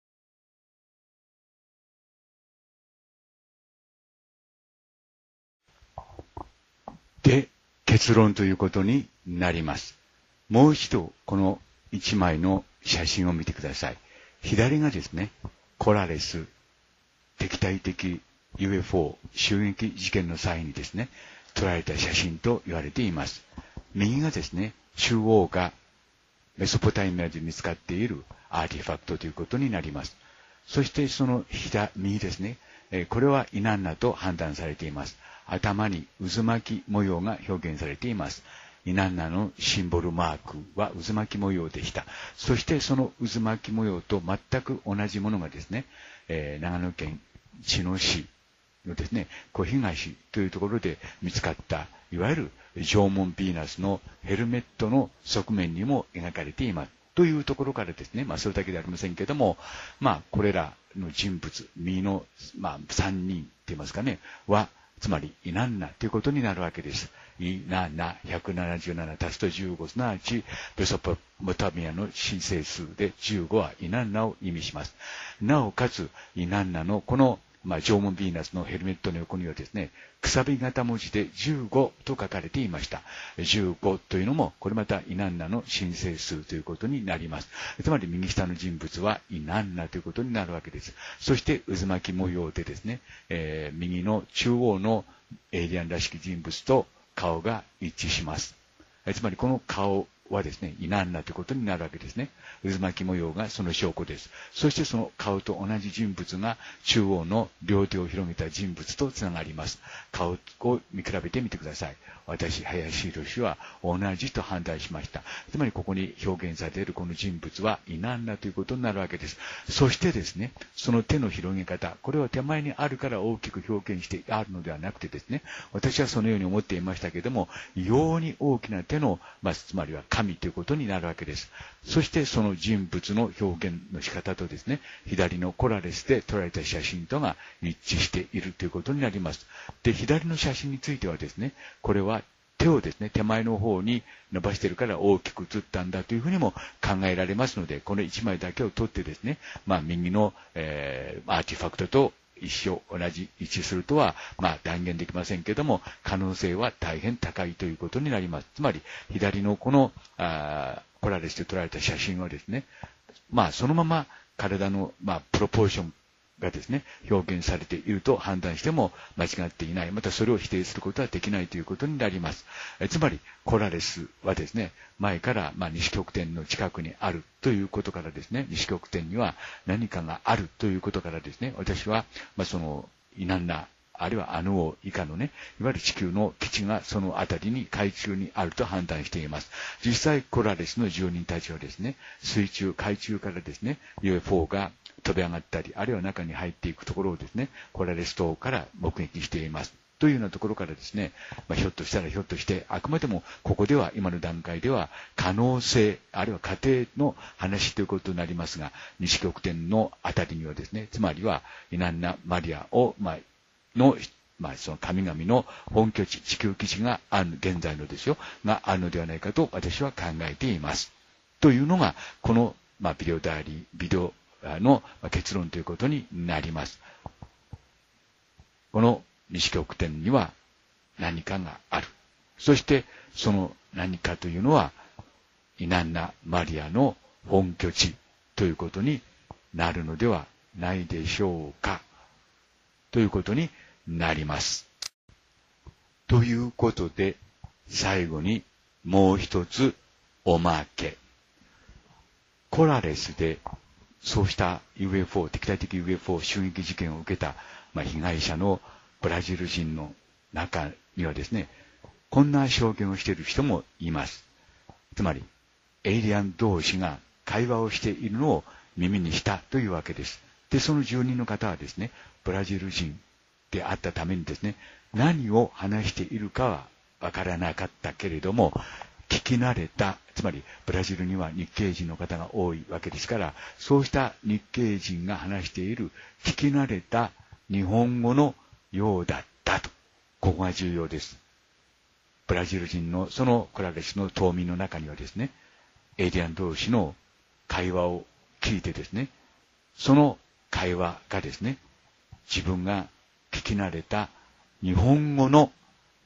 で、結論ということになります。もう一度、この一枚の写真を見てください。左がですね、コラレス敵対的 UFO 襲撃事件の際にですね、撮られた写真と言われています。右がですね、中央がメソポタミアで見つかっているアーティファクトということになります。そしてその右ですね。これはイナンナと判断されています。頭に渦巻き模様が表現されています。イナンナのシンボルマークは渦巻き模様でした。そしてその渦巻き模様と全く同じものがですね、長野県茅野市のですね、小東というところで見つかった、いわゆる縄文ヴィーナスのヘルメットの側面にも描かれています。というところからですね、それだけではありませんけれども、これらの人物、右の、3人って言いますかね、は、つまり、イナンナということになるわけです。イナナ177足すと15、すなわち、メソポタミアの神聖数で15はイナンナを意味します。なおかつ、イナンナのこの縄文ヴィーナスのヘルメットの横にはですね、くさび型文字で15と書かれていました。15というのも、これまたイナンナの神聖数ということになります。つまり右下の人物はイナンナということになるわけです。そして渦巻き模様でですね、右の中央のエイリアンらしき人物と顔が一致します。つまりこの顔はですね、イナンナということになるわけですね。渦巻き模様がその証拠です。そしてその顔と同じ人物が中央の両手を広げた人物とつながります。顔を見比べてみてください。私、林博は同じと判断しました。つまりここに表現されているこの人物はイナンナということになるわけです。そしてですね、その手の広げ方、これは手前にあるから大きく表現してあるのではなくてですね、私はそのように思っていましたけれども、異様に大きな手の、つまりは神ということになるわけです。そしてその人物の表現の仕方とですね、左のコラレスで撮られた写真とが一致しているということになります。で、左の写真についてはですね、これは手をですね、手前の方に伸ばしているから大きく映ったんだというふうにも考えられますので、この1枚だけを取ってですね、右の、アーティファクトと同じ一致するとは、断言できませんけれども、可能性は大変高いということになります。つまり、左のこの、コラレスで撮られた写真はですね、そのまま体の、プロポーションがですね、表現されていると判断しても間違っていない。またそれを否定することはできないということになります。つまり、コラレスはですね、前から、西極点の近くにあるということからですね、西極点には何かがあるということからですね、私は、その、イナンナ、あるいはアヌオ以下のね、いわゆる地球の基地がそのあたりに海中にあると判断しています。実際、コラレスの住人たちはですね、水中、海中からですね、UFO が飛び上がったり、あるいは中に入っていくところをですね、コラレス島から目撃しています。というようなところからですね、ひょっとしたらひょっとして、あくまでもここでは、今の段階では、可能性、あるいは仮定の話ということになりますが、西極点のあたりにはですね、つまりは、イナンナ・マリアを、その神々の本拠地、地球基地がある、現在のですよ、があるのではないかと私は考えています。というのが、この、ビデオダイアリー、ビデオの結論ということになります。この西極点には何かがある。そして、その何かというのは、イナンナ・マリアの本拠地ということになるのではないでしょうか。ということになります。ということで、最後にもう一つおまけ。コラレスでそうした UFO、敵対的 UFO 襲撃事件を受けた、被害者のブラジル人の中にはですね、こんな証言をしている人もいます。つまり、エイリアン同士が会話をしているのを耳にしたというわけです。で、その住人の方はですね、ブラジル人であったためにですね、何を話しているかはわからなかったけれども、聞き慣れた、つまりブラジルには日系人の方が多いわけですから、そうした日系人が話している聞き慣れた日本語のようだったと。ここが重要です。ブラジル人のそのコラレスの島民の中にはですね、エイリアン同士の会話を聞いてですね、その会話がですね、自分が聞き慣れた日本語の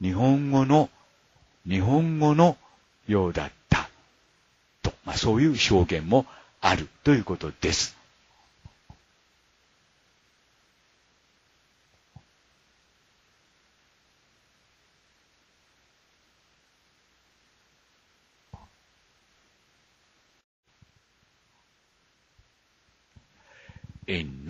ようだったと、そういう証言もあるということです。 In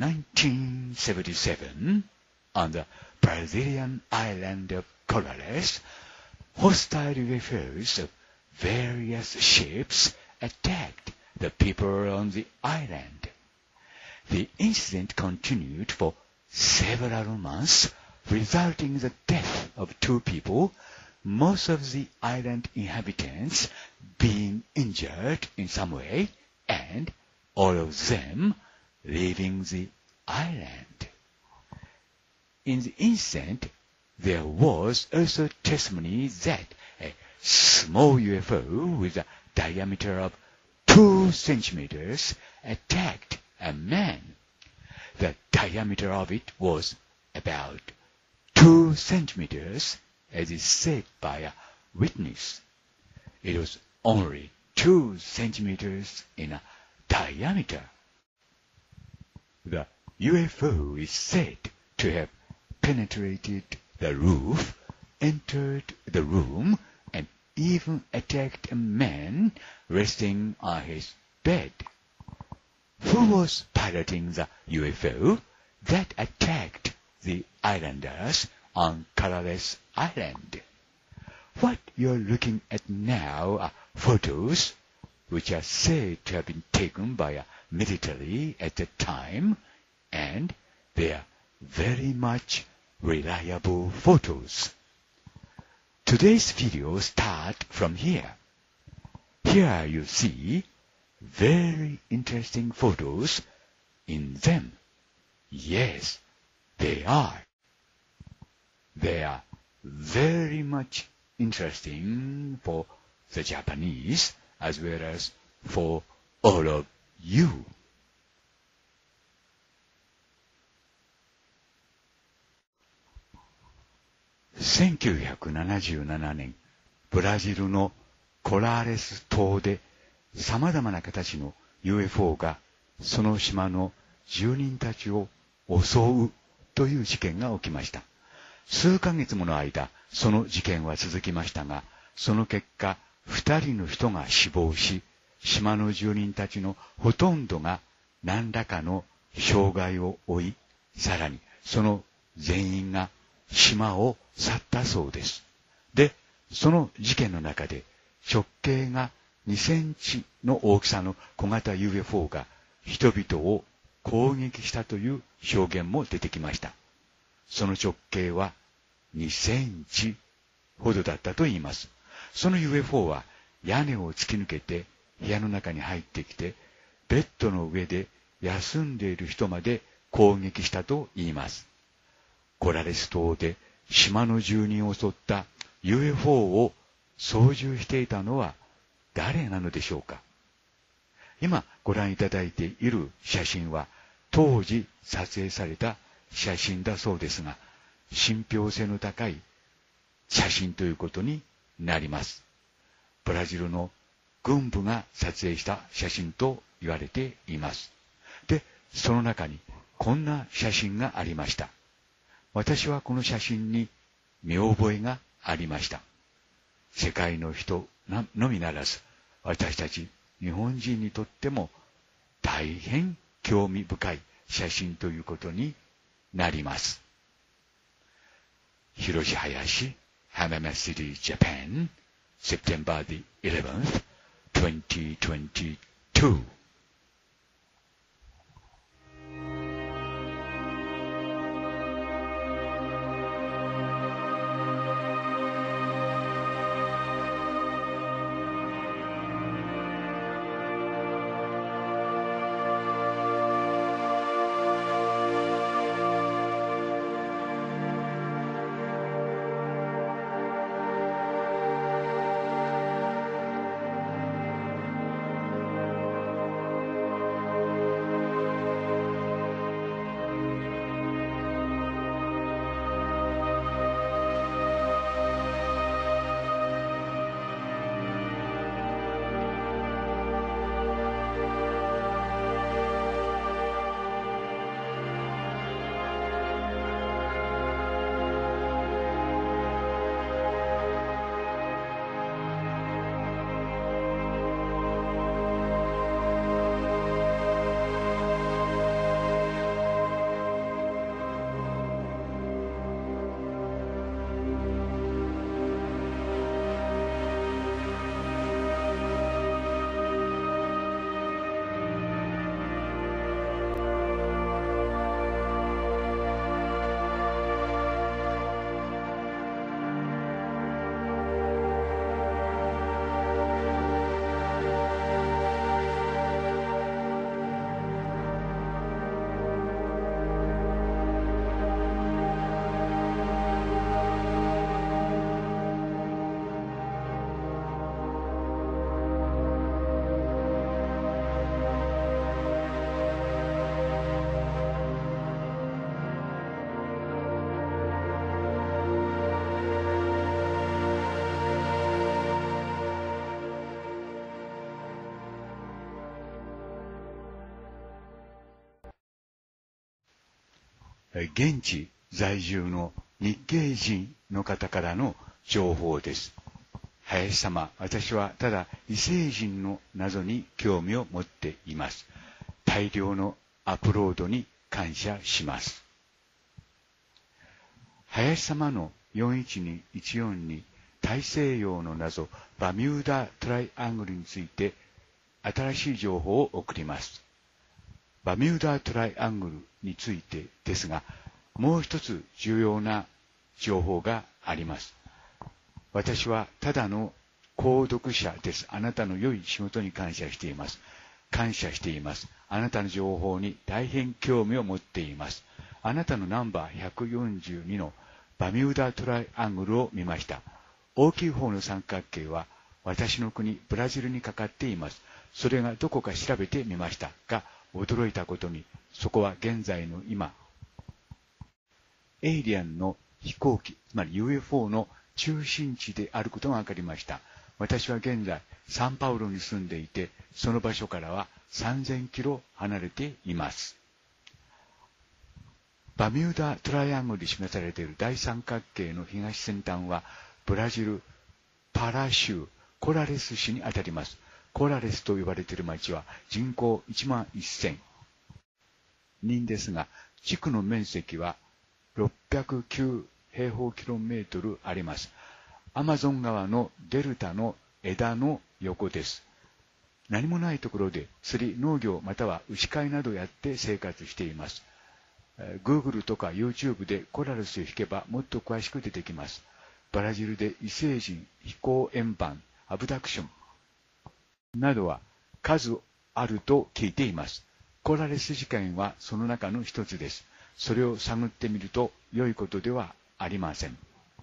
1977, on the Brazilian island of Corales, hostile UFOs of various shapes attacked the people on the island. The incident continued for several months, resulting in the death of 2 people, most of the island inhabitants being injured in some way, and all of them leaving the island. In the incident, there was also testimony that a small UFO with a diameter of 2 centimeters attacked a man. The diameter of it was about 2 centimeters, as is said by a witness. It was only 2 centimeters in a diameter. The UFO is said to have penetrated the roof, entered the room, and even attacked a man resting on his bed. Who was piloting the UFO that attacked the islanders on Corales Island? What you're looking at now are photos which are said to have been taken by a military at the time, and they are very much reliable photos. Today's video starts from here. Here you see very interesting photos in them. Yes, they are. They are very much interesting for the Japanese as well as for all of you. 1977年、ブラジルのコラーレス島で様々な形の UFO がその島の住人たちを襲うという事件が起きました。数ヶ月もの間、その事件は続きましたが、その結果、2人の人が死亡し、島の住人たちのほとんどが何らかの障害を負い、さらにその全員が島を去ったそうです。で、その事件の中で直径が2センチの大きさの小型 UFO が人々を攻撃したという証言も出てきました。その直径は2センチほどだったと言います。その UFO は屋根を突き抜けて部屋の中に入ってきて、ベッドの上で休んでいる人まで攻撃したと言います。コラレス島で島の住人を襲った UFO を操縦していたのは誰なのでしょうか。今ご覧いただいている写真は当時撮影された写真だそうですが、信憑性の高い写真ということになります。ブラジルの軍部が撮影した写真と言われています。で、その中にこんな写真がありました。私はこの写真に見覚えがありました。世界の人のみならず、私たち日本人にとっても大変興味深い写真ということになります。広地林、Hamama City, Japan, September the 11th, 2022. 現地在住の日系人の方からの情報です。林様、私はただ異星人の謎に興味を持っています。大量のアップロードに感謝します。林様の41214大西洋の謎バミューダトライアングルについて新しい情報を送ります。バミューダトライアングルについてですが、もう一つ重要な情報があります。私はただの購読者です。あなたの良い仕事に感謝しています。感謝しています。あなたの情報に大変興味を持っています。あなたのナンバー142のバミューダトライアングルを見ました。大きい方の三角形は私の国ブラジルにかかっています。それがどこか調べてみましたが、驚いたことに、そこは現在の今、エイリアンの飛行機、つまり UFO の中心地であることが分かりました。私は現在、サンパウロに住んでいて、その場所からは3000キロ離れています。バミューダトライアングルで示されている大三角形の東先端は、ブラジル、パラ州、コラレス市にあたります。コラレスと呼ばれている町は人口1万1000人ですが、地区の面積は609平方キロメートルあります。アマゾン川のデルタの枝の横です。何もないところで釣り、農業または牛飼いなどやって生活しています。Google とか YouTube でコラレスを引けばもっと詳しく出てきます。ブラジルで異星人、飛行円盤、アブダクションなどは数あると聞いています。コラレス事件はその中の一つです。それを探ってみると良いことではありません。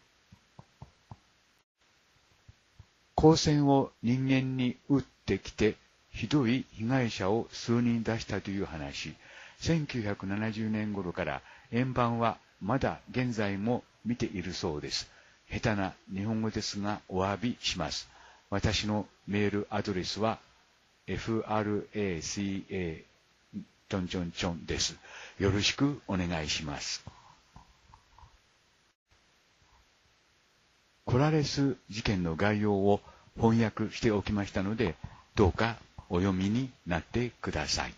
光線を人間に撃ってきてひどい被害者を数人出したという話。1970年頃から円盤はまだ現在も見ているそうです。下手な日本語ですがお詫びします。私のメールアドレスは fraca ちょんちょんちょんです。よろしくお願いします。コラレス事件の概要を翻訳しておきましたので、どうかお読みになってください。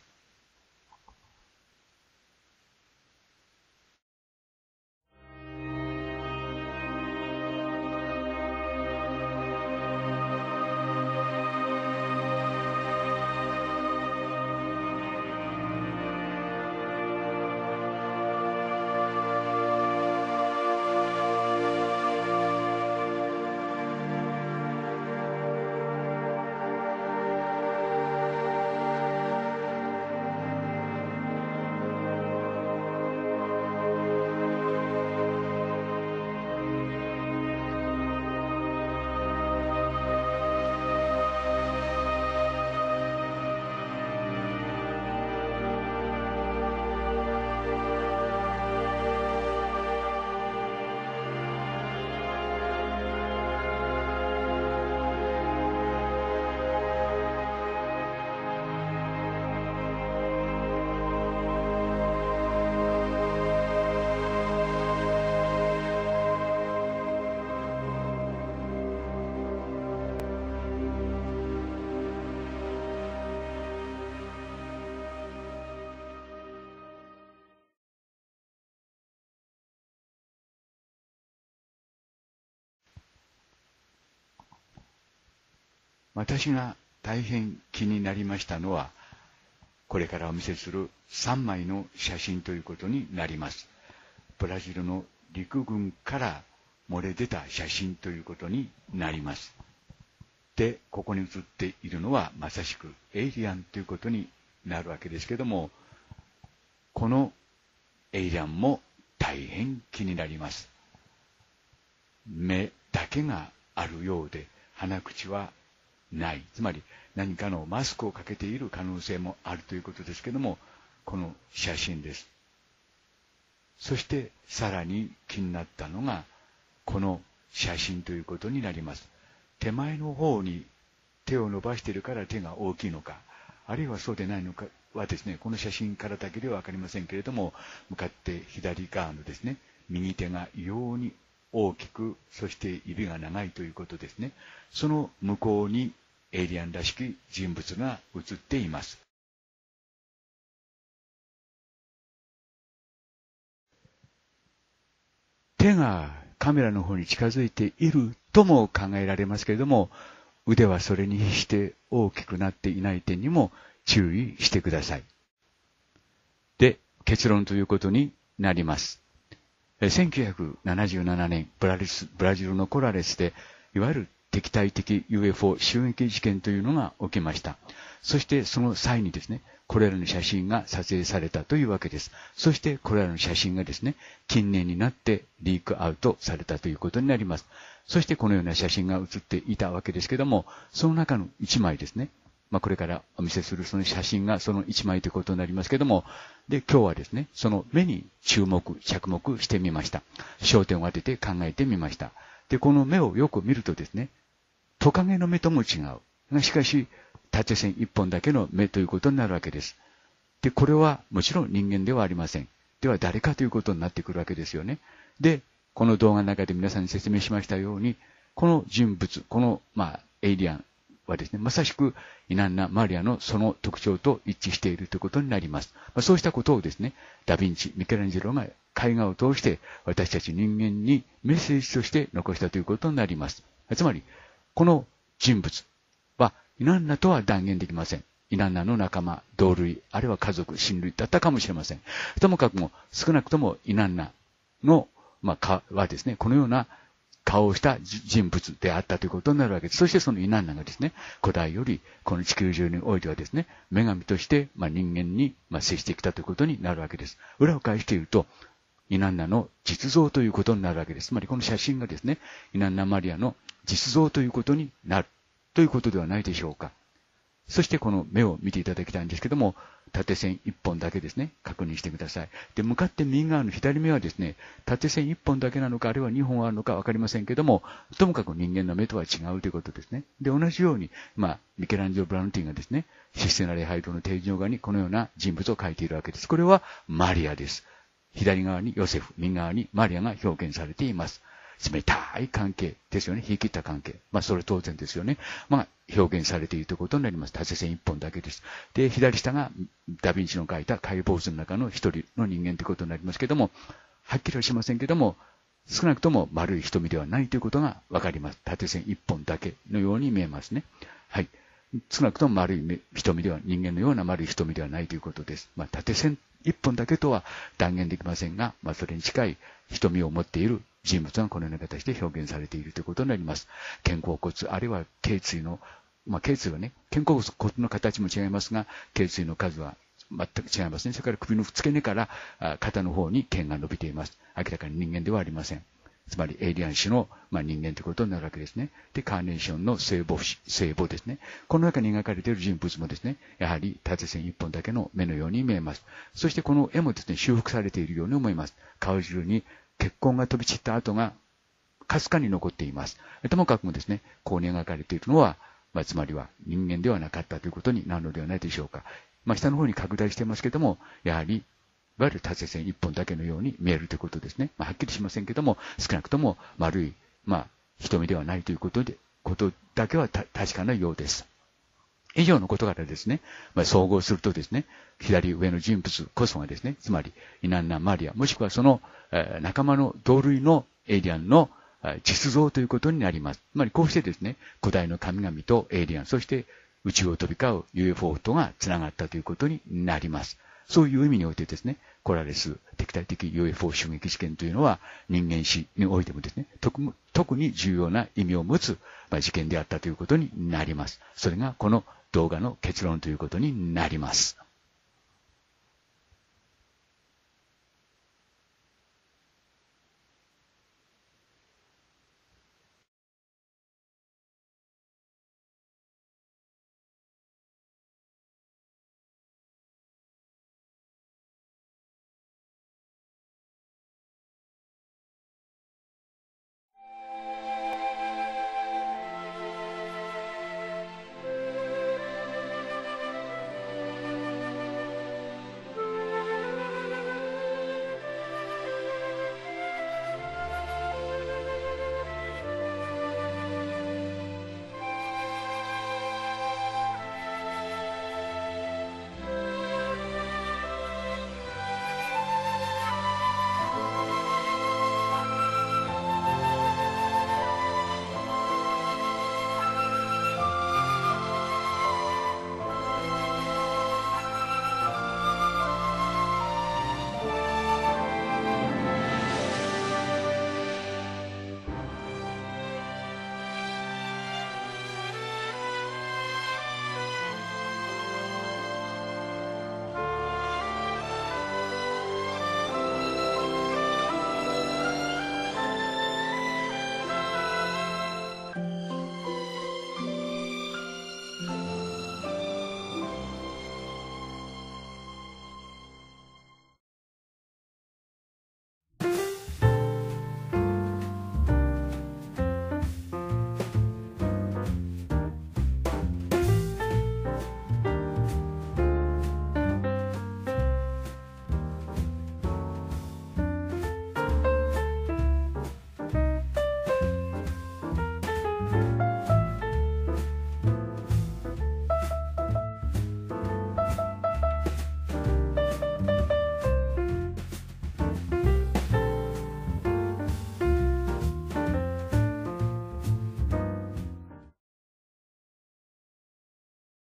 私が大変気になりましたのは、これからお見せする3枚の写真ということになります。ブラジルの陸軍から漏れ出た写真ということになります。で、ここに写っているのはまさしくエイリアンということになるわけですけども、このエイリアンも大変気になります。目だけがあるようで、鼻口はない。つまり何かのマスクをかけている可能性もあるということですけども、この写真です。そしてさらに気になったのが、この写真ということになります。手前の方に手を伸ばしているから手が大きいのか、あるいはそうでないのかはですね、この写真からだけではわかりませんけれども、向かって左側のですね、右手が異様に大きく、そして指が長いということですね。その向こうにエイリアンらしき人物が映っています。手がカメラの方に近づいているとも考えられますけれども、腕はそれに比して大きくなっていない点にも注意してください。で、結論ということになります。1977年、ブラジルのコラレスで、いわゆる敵対的 UFO 襲撃事件というのが起きました。そしてその際にですね、これらの写真が撮影されたというわけです。そしてこれらの写真がですね、近年になってリークアウトされたということになります。そしてこのような写真が写っていたわけですけども、その中の1枚ですね、これからお見せするその写真がその1枚ということになりますけども、で、今日はですね、その目に着目してみました。焦点を当てて考えてみました。で、この目をよく見るとですね、トカゲの目とも違う。しかし、縦線1本だけの目ということになるわけです。で、これはもちろん人間ではありません。では誰かということになってくるわけですよね。で、この動画の中で皆さんに説明しましたように、この人物、この、エイリアンはですね、まさしくイナンナ・マリアのその特徴と一致しているということになります。そうしたことをですね、ダ・ヴィンチ、ミケランジェロが絵画を通して私たち人間にメッセージとして残したということになります。つまり、この人物はイナンナとは断言できません。イナンナの仲間、同類、あるいは家族、親類だったかもしれません。ともかくも、少なくともイナンナの、はですね、このような顔をした人物であったということになるわけです。そしてそのイナンナがですね、古代よりこの地球上においてはですね、女神として人間に接してきたということになるわけです。裏を返していると、イナンナの実像ということになるわけです。つまりこの写真がですね、イナンナ・マリアの実像ということになるということではないでしょうか。そしてこの目を見ていただきたいんですけども、縦線1本だけですね、確認してください。で、向かって右側の左目はですね、縦線1本だけなのか、あるいは2本あるのかわかりませんけども、ともかく人間の目とは違うということですね。で、同じように、ミケランジェロ・ブラウンティンがですね、システナ礼拝堂の天井画にこのような人物を描いているわけです。これはマリアです。左側にヨセフ、右側にマリアが表現されています。冷たい関係ですよね。引き切った関係。それ当然ですよね。表現されているということになります。縦線1本だけです。で、左下がダヴィンチの描いた解剖図の中の一人の人間ということになりますけども、はっきりはしませんけども、少なくとも丸い瞳ではないということがわかります。縦線1本だけのように見えますね。はい。少なくとも丸い瞳では、人間のような丸い瞳ではないということです。縦線1本だけとは断言できませんが、それに近い瞳を持っている人物がこのような形で表現されているということになります。肩甲骨、あるいは頸椎の、頸椎はね、肩甲骨の形も違いますが、頸椎の数は全く違いますね。それから首の付け根から肩の方に剣が伸びています。明らかに人間ではありません。つまりエイリアン種の、人間ということになるわけですね。で、カーネーションの聖母ですね。この中に描かれている人物もですね、やはり縦線1本だけの目のように見えます。そしてこの絵もですね、修復されているように思います。顔汁に血痕が飛び散った跡がかすかに残っています。ともかくもですね、ここに描かれているのは、つまりは人間ではなかったということになるのではないでしょうか。下の方に拡大していますけども、やはり、いわゆる縦線1本だけのように見えるということですね。はっきりしませんけども、少なくとも丸い、瞳ではないということだけは確かなようです。以上のことからですね、総合するとですね、左上の人物こそがですね、つまりイナンナ・マリア、もしくはその仲間の同類のエイリアンの実像ということになります。つまりこうしてですね、古代の神々とエイリアン、そして宇宙を飛び交う UFO とが繋がったということになります。そういう意味においてですね、コラレス敵対的 UFO 襲撃事件というのは人間史においてもですね、特に重要な意味を持つ事件であったということになります。それがこの動画の結論ということになります。